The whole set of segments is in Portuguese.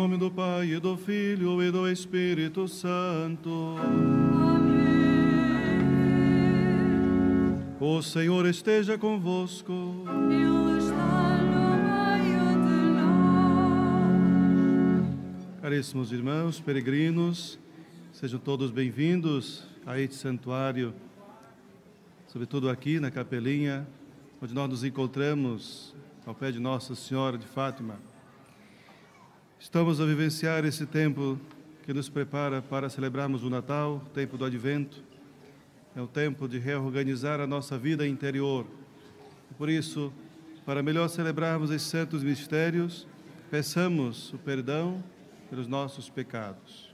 nome do Pai, e do Filho, e do Espírito Santo. O Senhor esteja convosco. Ele está no meio de nós. Caríssimos irmãos, peregrinos, sejam todos bem-vindos a este santuário, sobretudo aqui na capelinha, onde nós nos encontramos ao pé de Nossa Senhora de Fátima. Estamos a vivenciar esse tempo que nos prepara para celebrarmos o Natal, o tempo do Advento. É o tempo de reorganizar a nossa vida interior. Por isso, para melhor celebrarmos esses santos mistérios, peçamos o perdão pelos nossos pecados.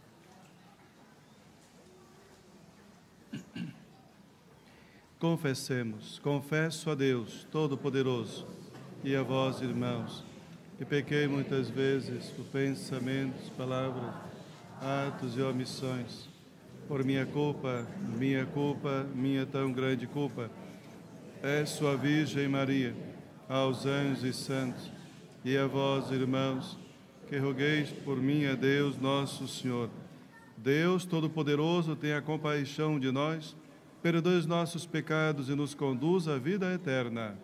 Confessemos, confesso a Deus Todo-Poderoso e a vós, irmãos, que pequei muitas vezes por pensamentos, palavras, atos e omissões, por minha culpa, minha tão grande culpa. Peço à Virgem Maria, aos anjos e santos, e a vós, irmãos, que rogueis por mim a Deus nosso Senhor. Deus Todo-Poderoso, tenha compaixão de nós, perdoe os nossos pecados e nos conduz à vida eterna.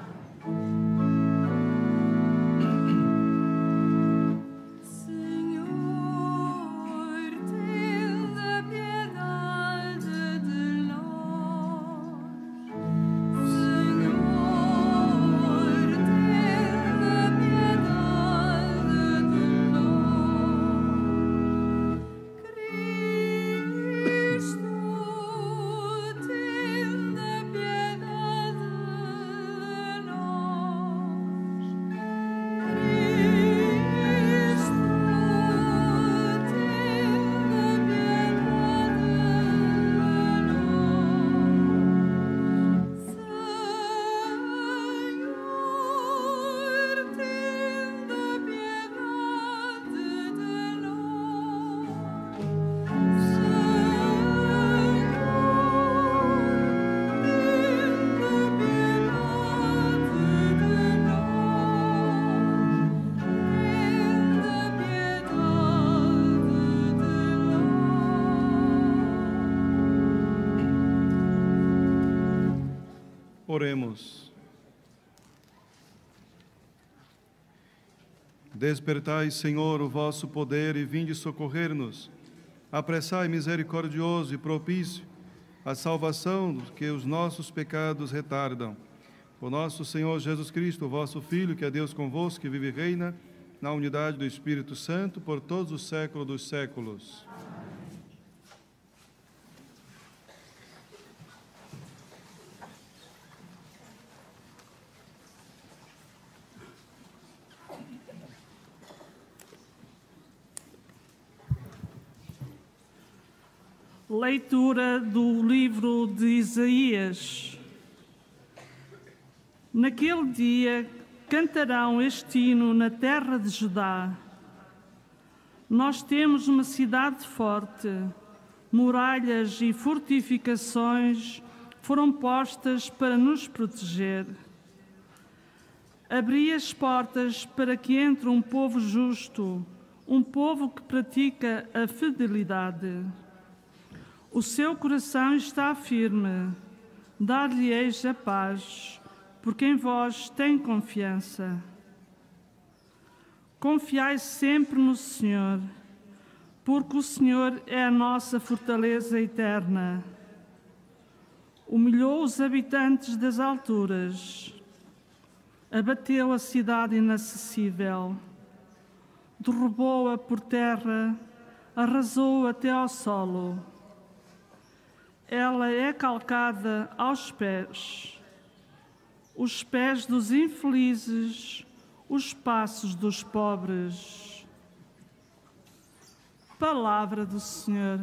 Oremos. Despertai, Senhor, o vosso poder e vinde socorrer-nos. Apressai, misericordioso e propício, a salvação dos que os nossos pecados retardam. Por nosso Senhor Jesus Cristo, vosso Filho, que é Deus convosco, que vive e reina na unidade do Espírito Santo, por todos os séculos dos séculos. Leitura do livro de Isaías. Naquele dia cantarão este hino na terra de Judá. Nós temos uma cidade forte, muralhas e fortificações foram postas para nos proteger. Abri as portas para que entre um povo justo, um povo que pratica a fidelidade. O seu coração está firme, dar-lhe-eis a paz, porque em vós tem confiança. Confiai sempre no Senhor, porque o Senhor é a nossa fortaleza eterna. Humilhou os habitantes das alturas, abateu a cidade inacessível, derrubou-a por terra, arrasou-a até ao solo. Ela é calcada aos pés, os pés dos infelizes, os passos dos pobres. Palavra do Senhor.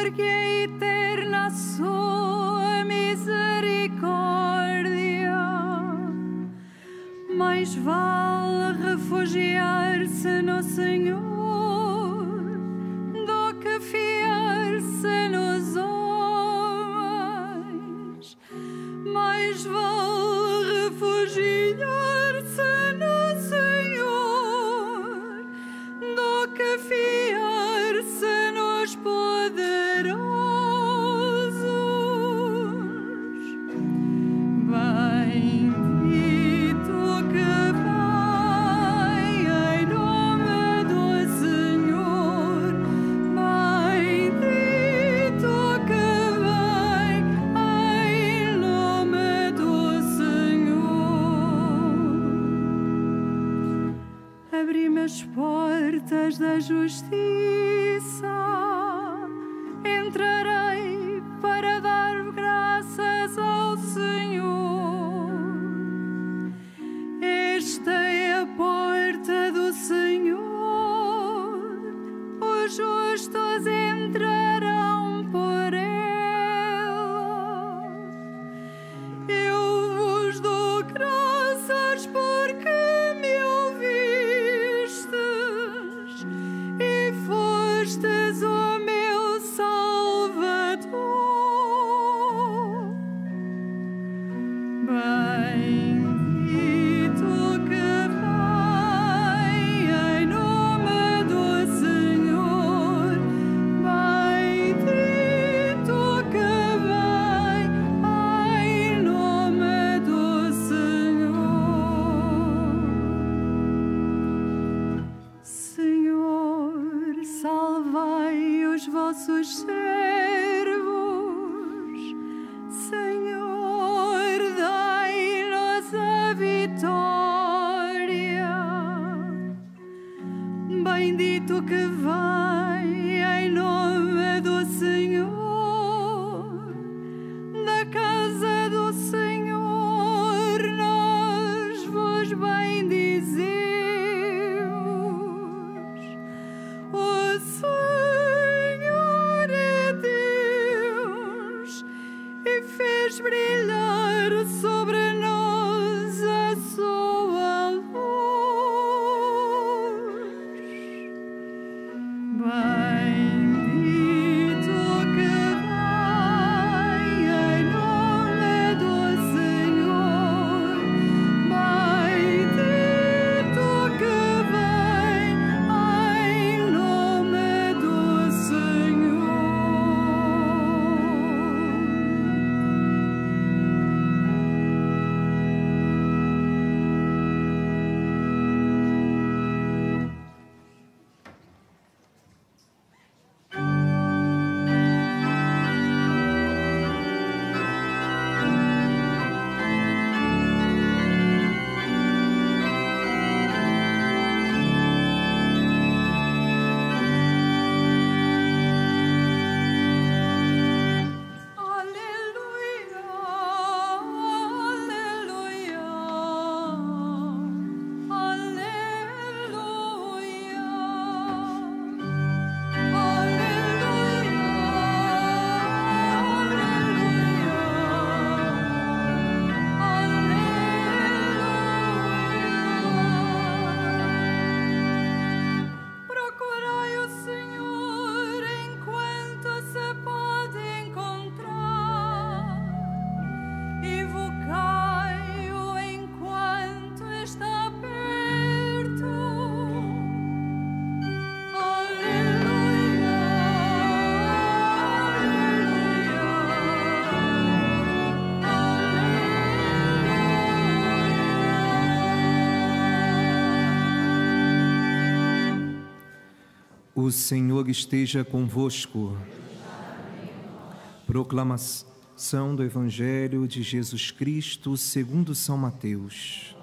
porque é eterna a sua misericórdia. Mais vale refugiar-se no Senhor do que fiar-se nos homens. Mais vale refugiar-se no Senhor do que fiar-se nos poderosos. Bendito que vem em nome do Senhor. Bendito que vem em nome do Senhor. Abri-me as portas da justiça, entrarei para dar graças ao Senhor. Esta é a porta do Senhor, os justos entrarão por ela. Eu vos dou graças porque me ouvistes e fostes o meu Salvador. Bendito que vem em nome do Senhor. Bendito que vem em nome do Senhor. Senhor, salvai os vossos servos. Senhor, dai-nos a vitória. Bendito que vem em nome do Senhor. Da casa do Senhor nós vos bendizemos. O Senhor é Deus e fez brilhar sobre nós a sua luz. Bendito que vem em nome do Senhor. Bendito que vem em nome do Senhor. O Senhor esteja convosco. Proclamação do Evangelho de Jesus Cristo segundo São Mateus.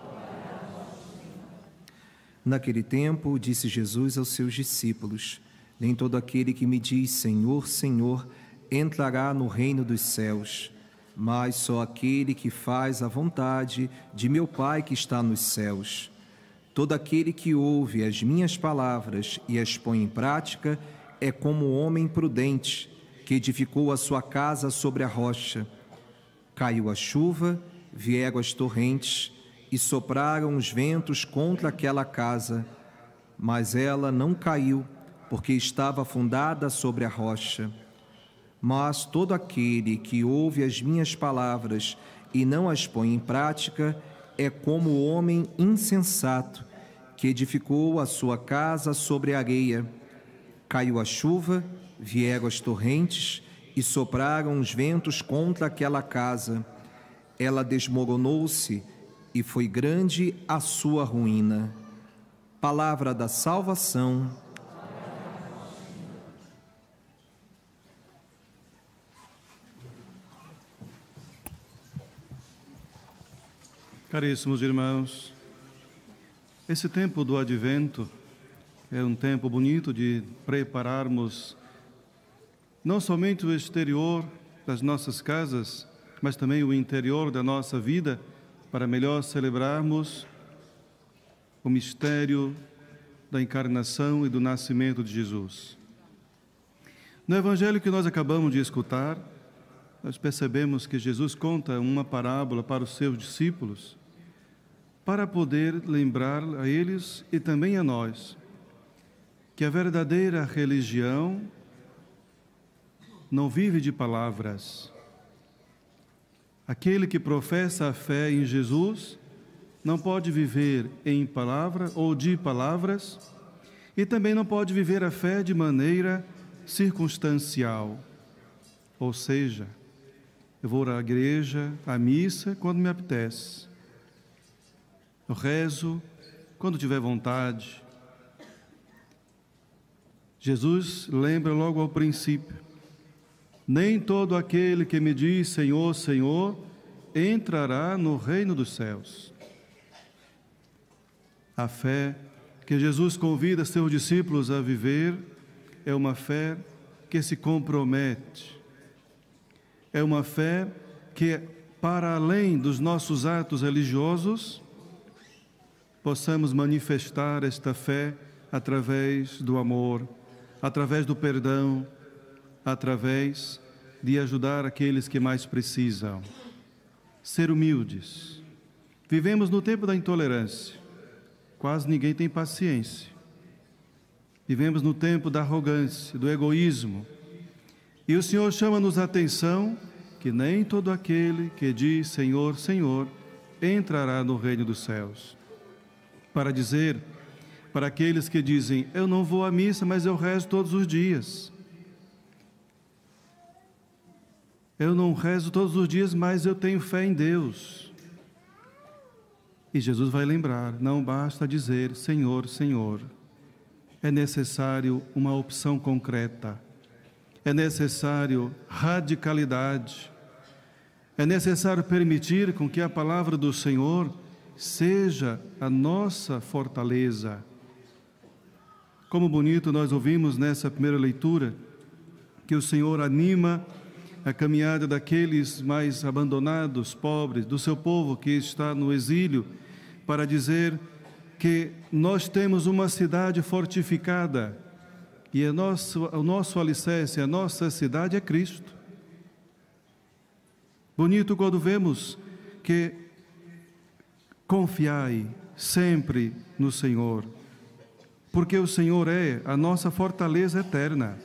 Naquele tempo, disse Jesus aos seus discípulos: Nem todo aquele que me diz Senhor, Senhor, entrará no reino dos céus, mas só aquele que faz a vontade de meu Pai que está nos céus. Todo aquele que ouve as minhas palavras e as põe em prática é como um homem prudente, que que edificou a sua casa sobre a rocha. Caiu a chuva, vieram as torrentes e sopraram os ventos contra aquela casa, mas ela não caiu, porque estava fundada sobre a rocha. Mas todo aquele que ouve as minhas palavras e não as põe em prática é como o homem insensato que edificou a sua casa sobre a areia. Caiu a chuva, vieram as torrentes e sopraram os ventos contra aquela casa. Ela desmoronou-se e foi grande a sua ruína. Palavra da salvação. Caríssimos irmãos, esse tempo do Advento é um tempo bonito de prepararmos não somente o exterior das nossas casas, mas também o interior da nossa vida, para melhor celebrarmos o mistério da encarnação e do nascimento de Jesus. No Evangelho que nós acabamos de escutar, nós percebemos que Jesus conta uma parábola para os seus discípulos, para poder lembrar a eles e também a nós que a verdadeira religião não vive de palavras. Aquele que professa a fé em Jesus não pode viver em palavra ou de palavras e também não pode viver a fé de maneira circunstancial. Ou seja, eu vou à igreja, à missa, quando me apetece. Eu rezo quando tiver vontade. Jesus lembra logo ao princípio: nem todo aquele que me diz Senhor, Senhor, entrará no reino dos céus. A fé que Jesus convida seus discípulos a viver é uma fé que se compromete. É uma fé que, para além dos nossos atos religiosos, possamos manifestar esta fé através do amor, através do perdão, através de ajudar aqueles que mais precisam. Ser humildes. Vivemos no tempo da intolerância. Quase ninguém tem paciência. Vivemos no tempo da arrogância, do egoísmo. E o Senhor chama-nos a atenção que nem todo aquele que diz Senhor, Senhor, entrará no reino dos céus. Para dizer para aqueles que dizem, eu não vou à missa, mas eu rezo todos os dias. Eu não rezo todos os dias, mas eu tenho fé em Deus. E Jesus vai lembrar, não basta dizer Senhor, Senhor. É necessário uma opção concreta. É necessário radicalidade. É necessário permitir com que a palavra do Senhor seja a nossa fortaleza. Como bonito nós ouvimos nessa primeira leitura, que o Senhor anima a caminhada daqueles mais abandonados, pobres, do seu povo que está no exílio, para dizer que nós temos uma cidade fortificada e o nosso alicerce, a nossa cidade é Cristo. Bonito quando vemos que confiai sempre no Senhor, porque o Senhor é a nossa fortaleza eterna.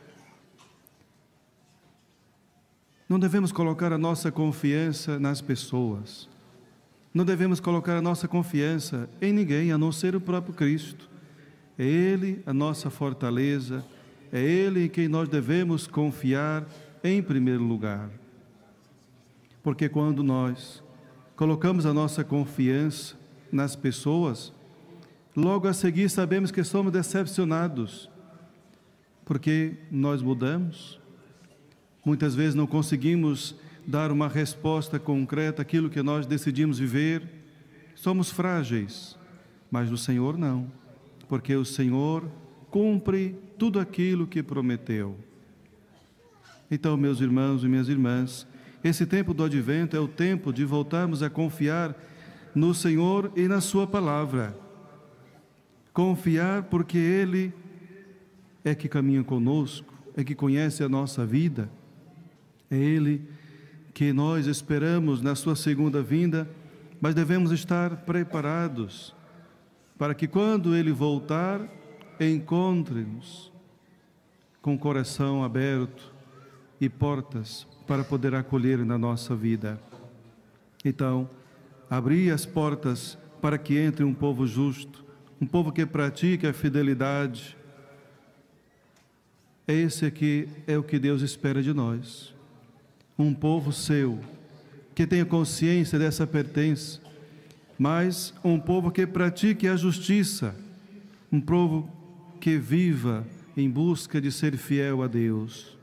Não devemos colocar a nossa confiança nas pessoas. Não devemos colocar a nossa confiança em ninguém, a não ser o próprio Cristo. É Ele a nossa fortaleza, é Ele em quem nós devemos confiar em primeiro lugar. Porque quando nós colocamos a nossa confiança nas pessoas, logo a seguir sabemos que somos decepcionados, porque nós mudamos. Muitas vezes não conseguimos dar uma resposta concreta àquilo que nós decidimos viver. Somos frágeis, mas o Senhor não, porque o Senhor cumpre tudo aquilo que prometeu. Então, meus irmãos e minhas irmãs, esse tempo do Advento é o tempo de voltarmos a confiar no Senhor e na Sua palavra. Confiar porque Ele é que caminha conosco, é que conhece a nossa vida. É Ele que nós esperamos na sua segunda vinda, mas devemos estar preparados para que quando Ele voltar, encontre-nos com o coração aberto e portas para poder acolher na nossa vida. Então, abrir as portas para que entre um povo justo, um povo que pratique a fidelidade. Esse aqui é o que Deus espera de nós. Um povo seu, que tenha consciência dessa pertença, mas um povo que pratique a justiça, um povo que viva em busca de ser fiel a Deus.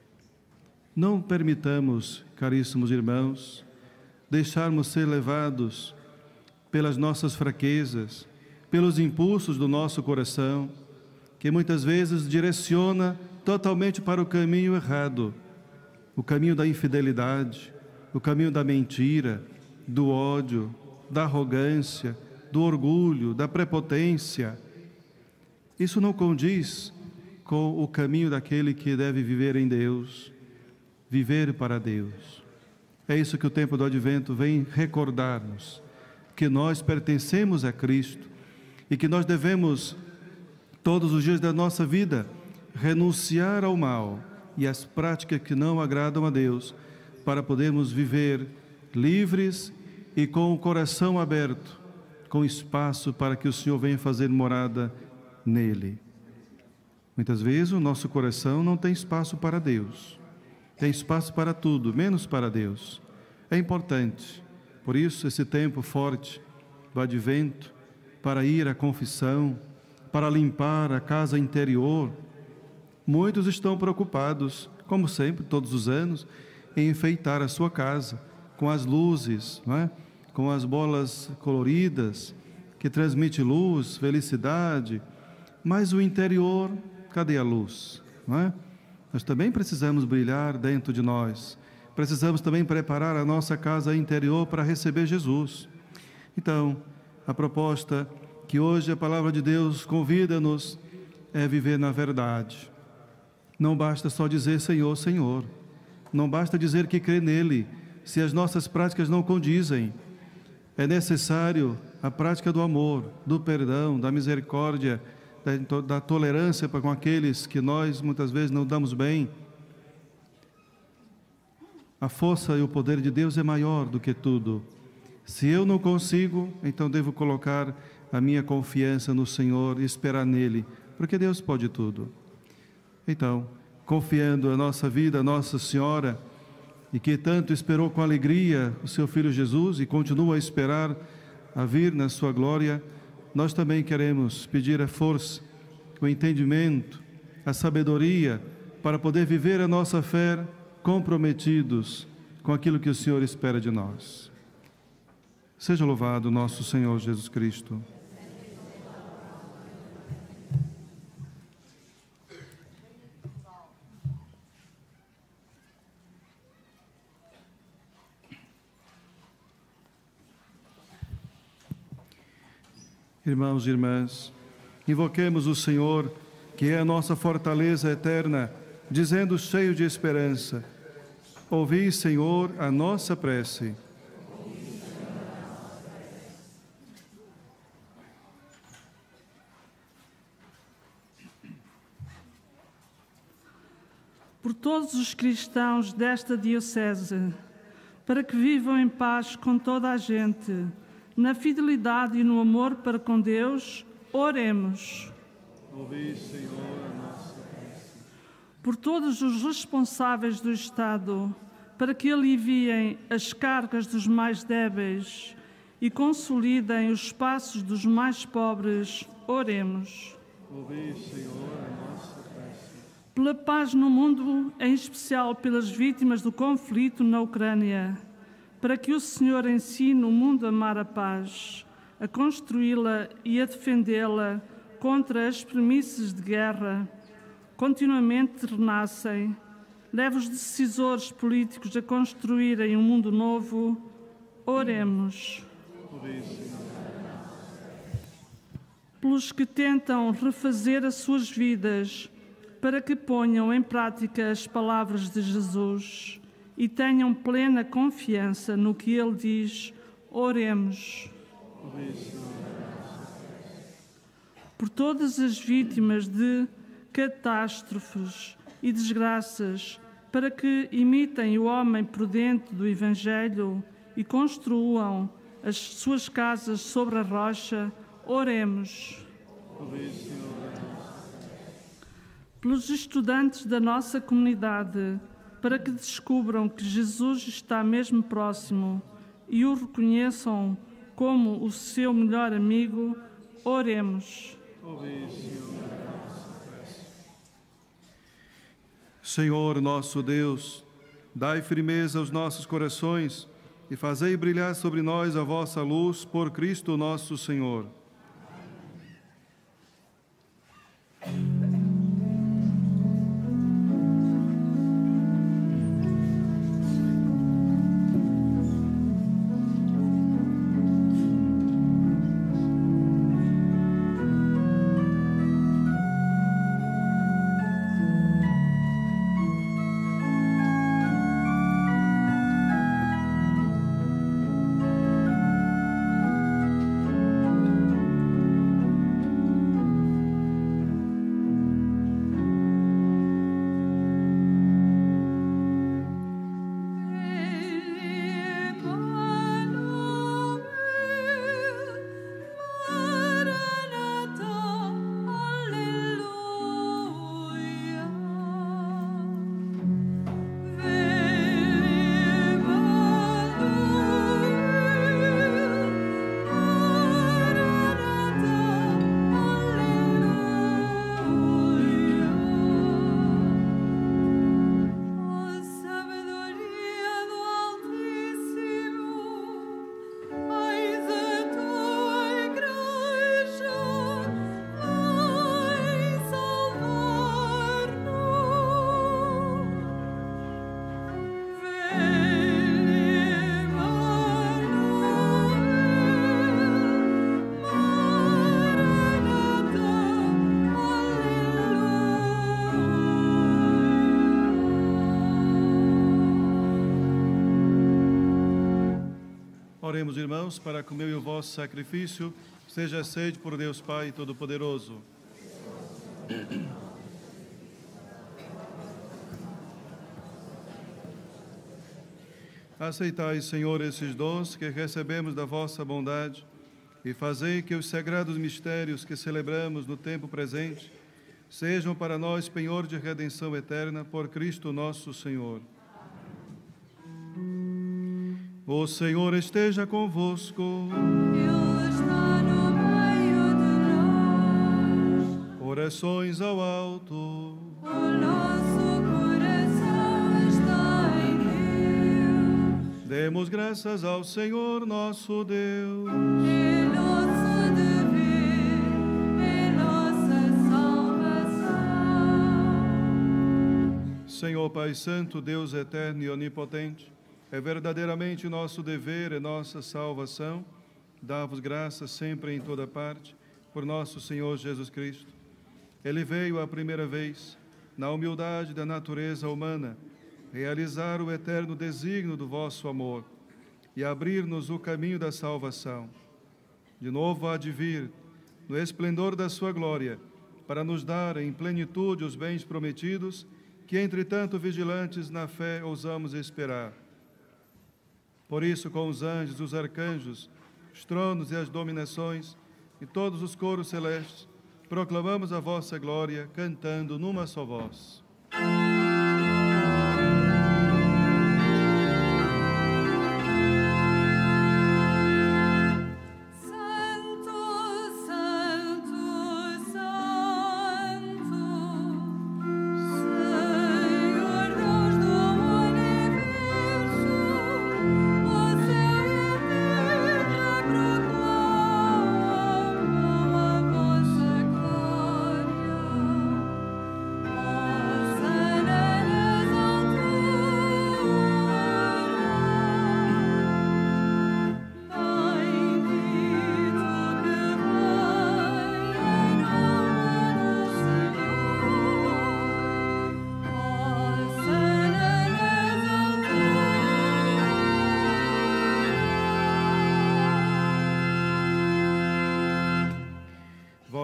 Não permitamos, caríssimos irmãos, deixarmos ser levados pelas nossas fraquezas, pelos impulsos do nosso coração, que muitas vezes direciona totalmente para o caminho errado, o caminho da infidelidade, o caminho da mentira, do ódio, da arrogância, do orgulho, da prepotência. Isso não condiz com o caminho daquele que deve viver em Deus, viver para Deus. É isso que o tempo do Advento vem recordar-nos, que nós pertencemos a Cristo e que nós devemos, todos os dias da nossa vida, renunciar ao mal e às práticas que não agradam a Deus, para podermos viver livres e com o coração aberto, com espaço para que o Senhor venha fazer morada nele. Muitas vezes o nosso coração não tem espaço para Deus, tem espaço para tudo, menos para Deus. É importante, por isso, esse tempo forte do Advento, para ir à confissão, para limpar a casa interior. Muitos estão preocupados, como sempre, todos os anos, em enfeitar a sua casa com as luzes, não é? Com as bolas coloridas, que transmite luz, felicidade. Mas o interior, cadê a luz? Não é? Nós também precisamos brilhar dentro de nós. Precisamos também preparar a nossa casa interior para receber Jesus. Então, a proposta que hoje a palavra de Deus convida-nos é viver na verdade. Não basta só dizer Senhor, Senhor. Não basta dizer que crê nele, se as nossas práticas não condizem. É necessário a prática do amor, do perdão, da misericórdia, da tolerância para com aqueles que nós muitas vezes não damos bem. A força e o poder de Deus é maior do que tudo. Se eu não consigo, então devo colocar a minha confiança no Senhor e esperar nele, porque Deus pode tudo. Então, confiando a nossa vida a Nossa Senhora, e que tanto esperou com alegria o seu Filho Jesus e continua a esperar a vir na sua glória, nós também queremos pedir a força, o entendimento, a sabedoria, para poder viver a nossa fé comprometidos com aquilo que o Senhor espera de nós. Seja louvado nosso Senhor Jesus Cristo. Irmãos e irmãs, invoquemos o Senhor, que é a nossa fortaleza eterna, dizendo cheio de esperança: ouvi, Senhor, a nossa prece. Por todos os cristãos desta diocese, para que vivam em paz com toda a gente, na fidelidade e no amor para com Deus, oremos. Ouvi, Senhor, a nossa prece. Por todos os responsáveis do Estado, para que aliviem as cargas dos mais débeis e consolidem os passos dos mais pobres, oremos. Ouvi, Senhor, a nossa prece. Pela paz no mundo, em especial pelas vítimas do conflito na Ucrânia, para que o Senhor ensine o mundo a amar a paz, a construí-la e a defendê-la contra as premissas de guerra, continuamente renascem, leve os decisores políticos a construírem um mundo novo, oremos. Pelos que tentam refazer as suas vidas, para que ponham em prática as palavras de Jesus e tenham plena confiança no que ele diz. Oremos. Por todas as vítimas de catástrofes e desgraças, para que imitem o homem prudente do Evangelho e construam as suas casas sobre a rocha, oremos. Pelos estudantes da nossa comunidade, para que descubram que Jesus está mesmo próximo e o reconheçam como o seu melhor amigo, oremos. Senhor nosso Deus, dai firmeza aos nossos corações e fazei brilhar sobre nós a vossa luz por Cristo nosso Senhor. Oremos, irmãos, para que o meu e o vosso sacrifício seja aceito por Deus Pai Todo-Poderoso. Aceitai, Senhor, esses dons que recebemos da vossa bondade e fazei que os sagrados mistérios que celebramos no tempo presente sejam para nós penhor de redenção eterna por Cristo nosso Senhor. O Senhor esteja convosco. Ele está no meio de nós. Orações ao alto. O nosso coração está em Deus. Demos graças ao Senhor nosso Deus. É nosso dever, é nossa salvação. Senhor Pai Santo, Deus eterno e onipotente, é verdadeiramente nosso dever e nossa salvação dar-vos graças sempre e em toda parte por nosso Senhor Jesus Cristo. Ele veio a primeira vez, na humildade da natureza humana, realizar o eterno desígnio do vosso amor e abrir-nos o caminho da salvação. De novo há de vir, no esplendor da sua glória, para nos dar em plenitude os bens prometidos, que, entretanto, vigilantes na fé, ousamos esperar. Por isso, com os anjos, os arcanjos, os tronos e as dominações, e todos os coros celestes, proclamamos a vossa glória, cantando numa só voz. Glória.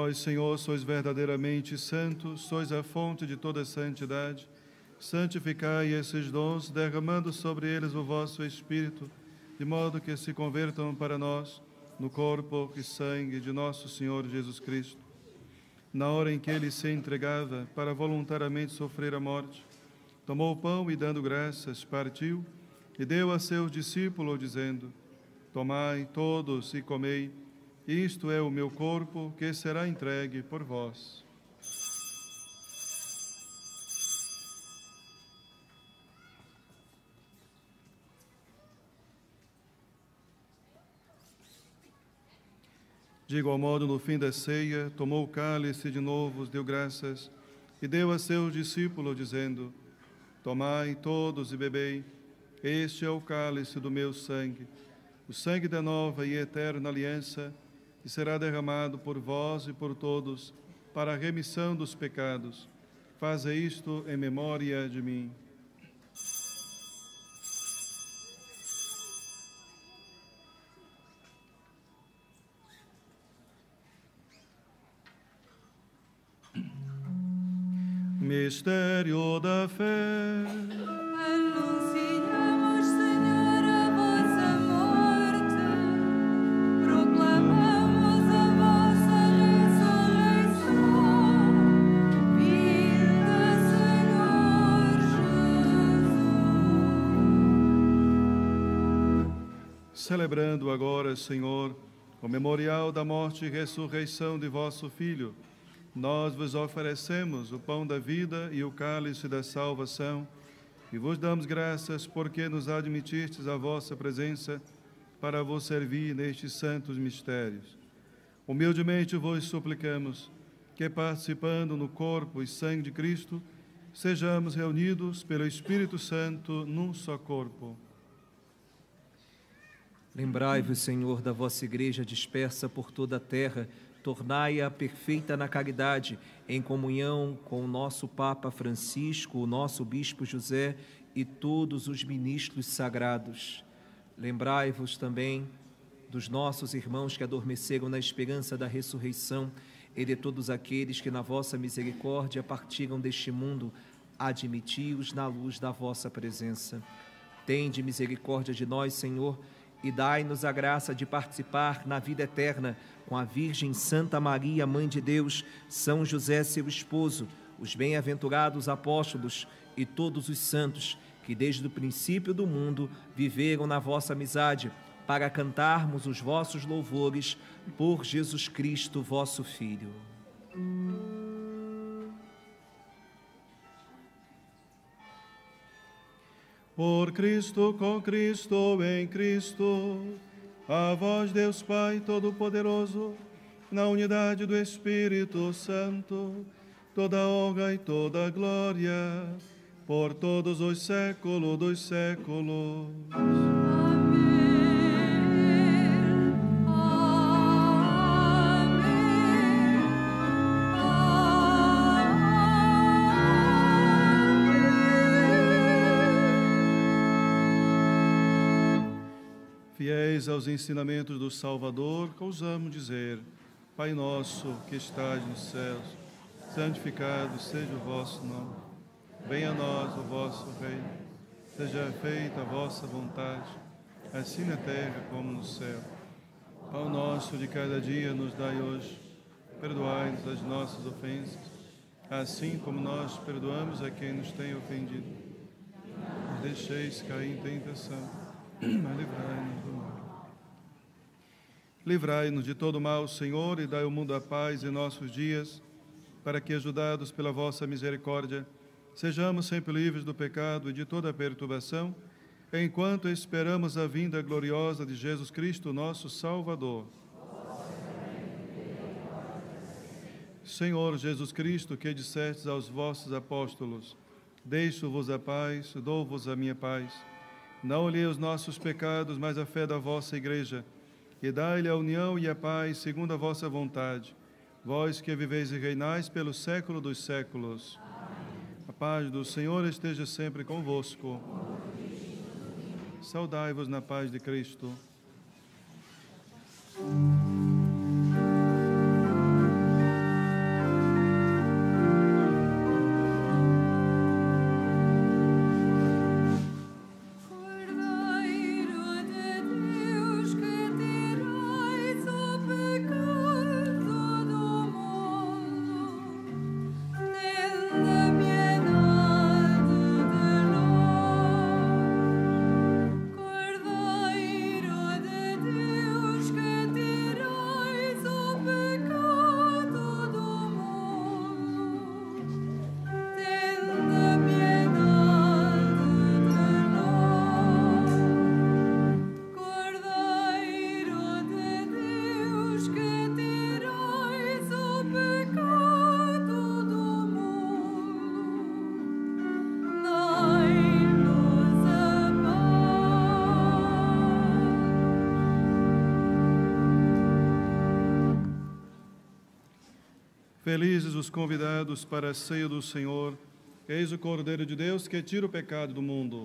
Vós, Senhor, sois verdadeiramente santos, sois a fonte de toda santidade. Santificai esses dons, derramando sobre eles o vosso Espírito, de modo que se convertam para nós no corpo e sangue de nosso Senhor Jesus Cristo. Na hora em que ele se entregava para voluntariamente sofrer a morte, tomou o pão e, dando graças, partiu e deu a seus discípulos, dizendo: Tomai todos e comei, isto é o meu corpo, que será entregue por vós. De igual modo, no fim da ceia, tomou o cálice de novo, deu graças e deu a seus discípulos, dizendo: Tomai todos e bebei, este é o cálice do meu sangue, o sangue da nova e eterna aliança, que será derramado por vós e por todos para a remissão dos pecados. Faze isto em memória de mim. Mistério da fé. Anunciamos, Senhor, a vossa morte, proclamamos a vossa ressurreição. Vinda, Senhor Jesus. Celebrando agora, Senhor, o memorial da morte e ressurreição de vosso Filho, nós vos oferecemos o pão da vida e o cálice da salvação e vos damos graças porque nos admitistes à vossa presença para vos servir nestes santos mistérios. Humildemente vos suplicamos que, participando no corpo e sangue de Cristo, sejamos reunidos pelo Espírito Santo num só corpo. Lembrai-vos, Senhor, da vossa igreja dispersa por toda a terra, tornai-a perfeita na caridade, em comunhão com o nosso Papa Francisco, o nosso Bispo José e todos os ministros sagrados. Lembrai-vos também dos nossos irmãos que adormeceram na esperança da ressurreição e de todos aqueles que na vossa misericórdia partiram deste mundo, admiti-os na luz da vossa presença. Tende misericórdia de nós, Senhor, e dai-nos a graça de participar na vida eterna com a Virgem Santa Maria, Mãe de Deus, São José, seu esposo, os bem-aventurados apóstolos e todos os santos que desde o princípio do mundo viveram na vossa amizade, para cantarmos os vossos louvores por Jesus Cristo, vosso Filho. Por Cristo, com Cristo, em Cristo, a vós, Deus Pai Todo-Poderoso, na unidade do Espírito Santo, toda honra e toda glória, por todos os séculos dos séculos. Amém. Fiéis aos ensinamentos do Salvador, ousamos dizer: Pai nosso que estais nos céus, santificado seja o vosso nome. Venha a nós o vosso reino. Seja feita a vossa vontade, assim na terra como no céu. Pão nosso de cada dia nos dai hoje. Perdoai-nos as nossas ofensas, assim como nós perdoamos a quem nos tem ofendido. Não deixeis cair em tentação, mas livrai-nos do mal. Livrai-nos de todo mal, Senhor, e dai ao mundo a paz em nossos dias, para que, ajudados pela vossa misericórdia, sejamos sempre livres do pecado e de toda perturbação, enquanto esperamos a vinda gloriosa de Jesus Cristo, nosso Salvador. Senhor Jesus Cristo, que dissestes aos vossos apóstolos: Deixo-vos a paz, dou-vos a minha paz. Não olhei os nossos pecados, mas a fé da vossa Igreja, e dai-lhe a união e a paz segundo a vossa vontade, vós que viveis e reinais pelo século dos séculos. A paz do Senhor esteja sempre convosco. Saudai-vos na paz de Cristo. Felizes os convidados para a ceia do Senhor. Eis o Cordeiro de Deus que tira o pecado do mundo.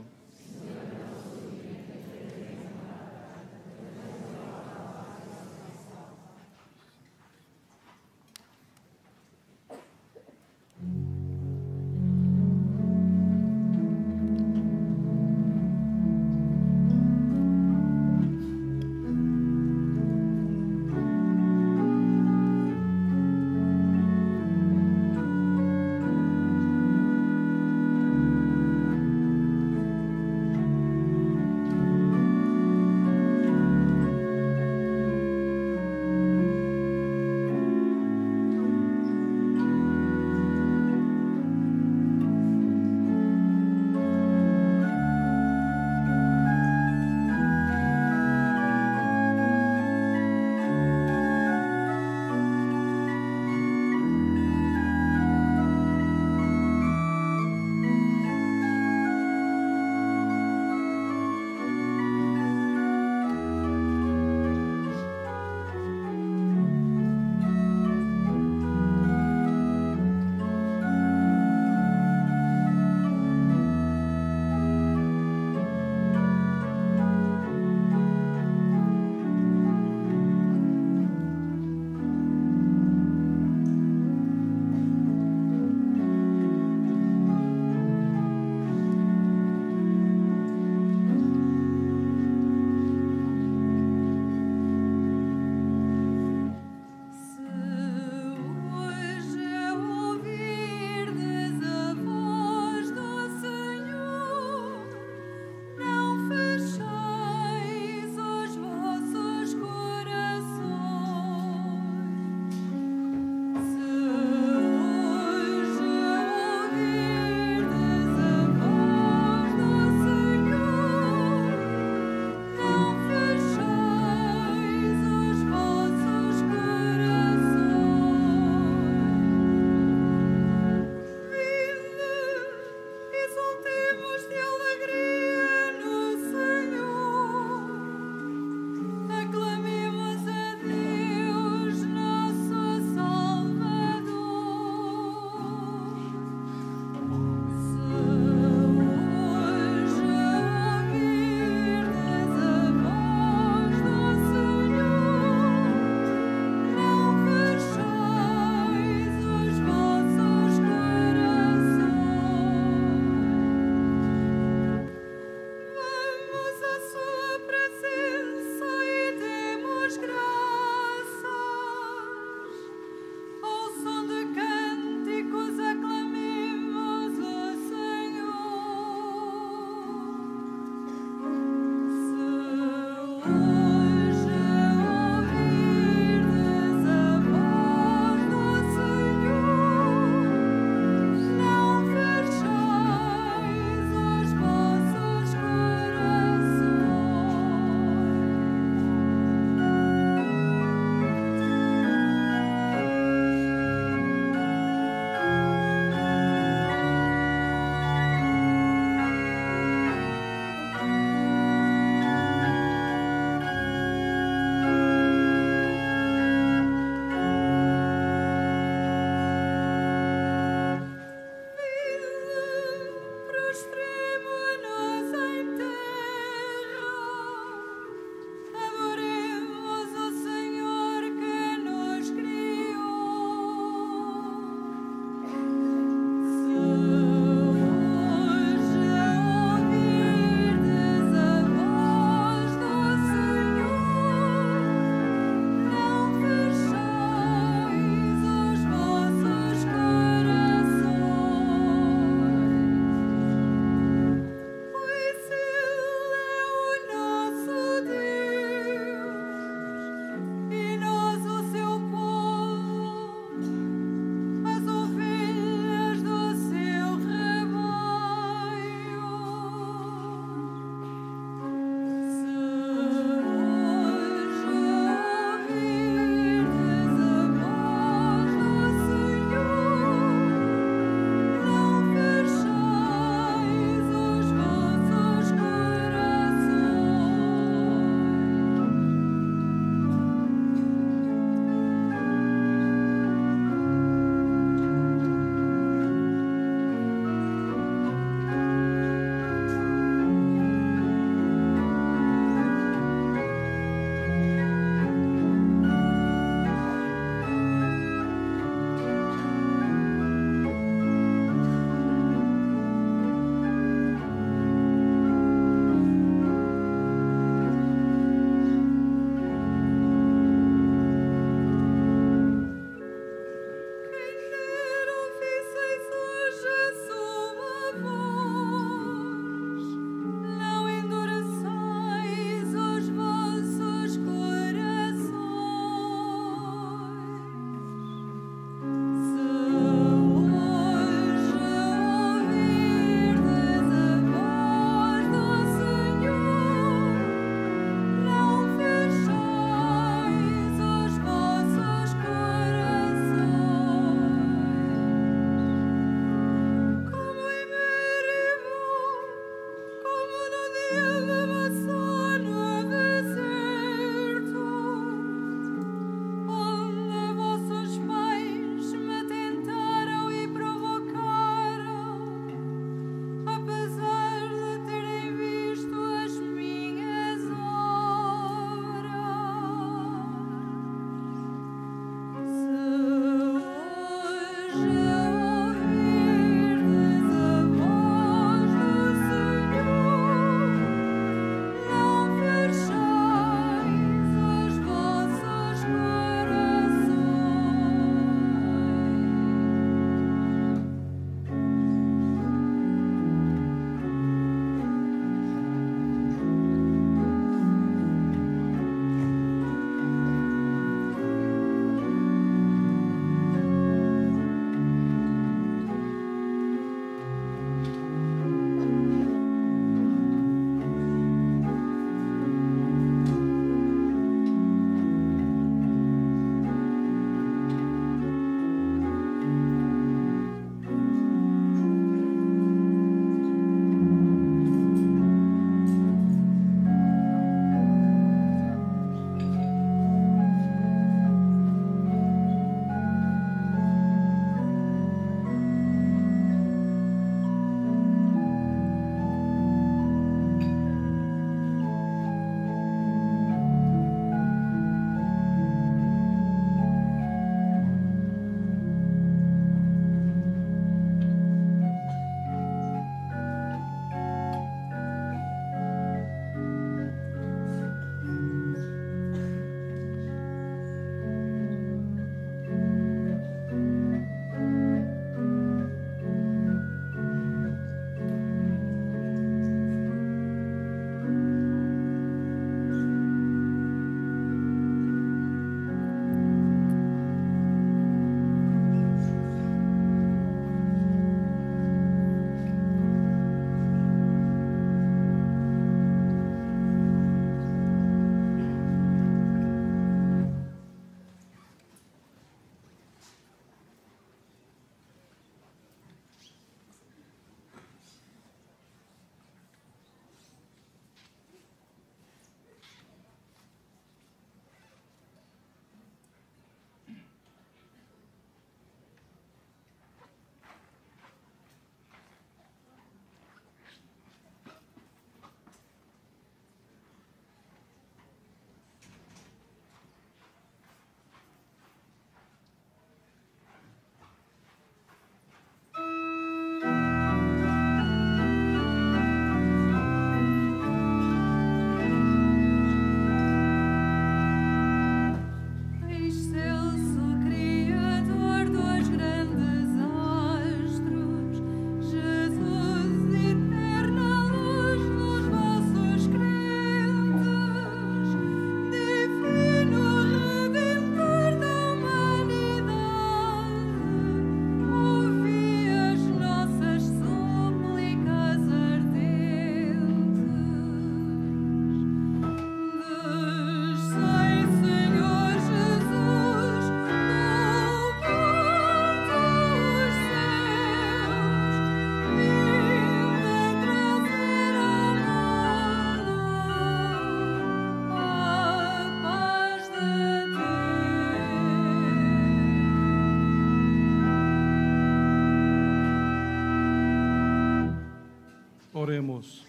Oremos.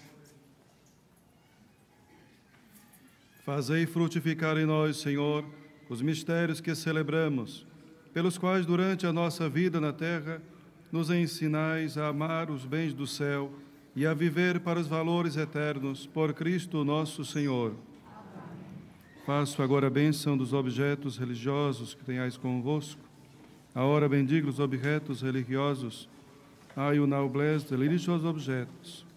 Fazei frutificar em nós, Senhor, os mistérios que celebramos, pelos quais, durante a nossa vida na terra, nos ensinais a amar os bens do céu e a viver para os valores eternos, por Cristo nosso Senhor. Faço agora a bênção dos objetos religiosos que tenhais convosco. A hora bendiga os objetos religiosos. Ai, o noblesse de religiosos objetos.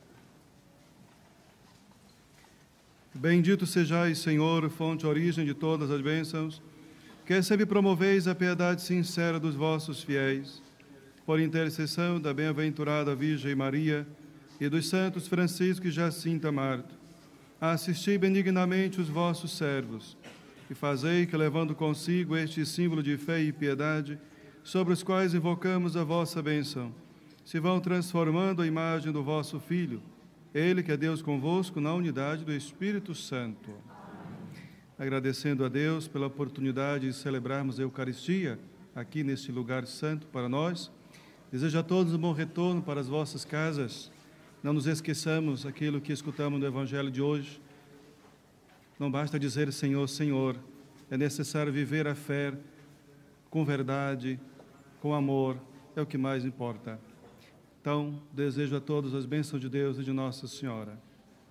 Bendito sejais, Senhor, fonte e origem de todas as bênçãos, que sempre promoveis a piedade sincera dos vossos fiéis, por intercessão da bem-aventurada Virgem Maria e dos santos Francisco e Jacinta Marto. Assisti benignamente os vossos servos e fazei que, levando consigo este símbolo de fé e piedade, sobre os quais invocamos a vossa bênção, se vão transformando a imagem do vosso Filho, Ele que é Deus convosco na unidade do Espírito Santo. Agradecendo a Deus pela oportunidade de celebrarmos a Eucaristia aqui neste lugar santo para nós, desejo a todos um bom retorno para as vossas casas. Não nos esqueçamos aquilo que escutamos no Evangelho de hoje. Não basta dizer Senhor, Senhor, é necessário viver a fé com verdade, com amor, é o que mais importa. Então, desejo a todos as bênçãos de Deus e de Nossa Senhora.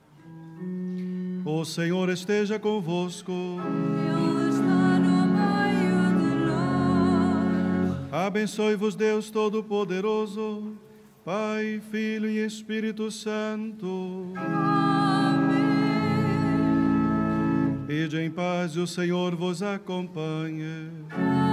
O Senhor esteja convosco. Ele está no meio de nós. Abençoe-vos Deus Todo-Poderoso, Pai, Filho e Espírito Santo. Amém. Ide em paz e o Senhor vos acompanhe.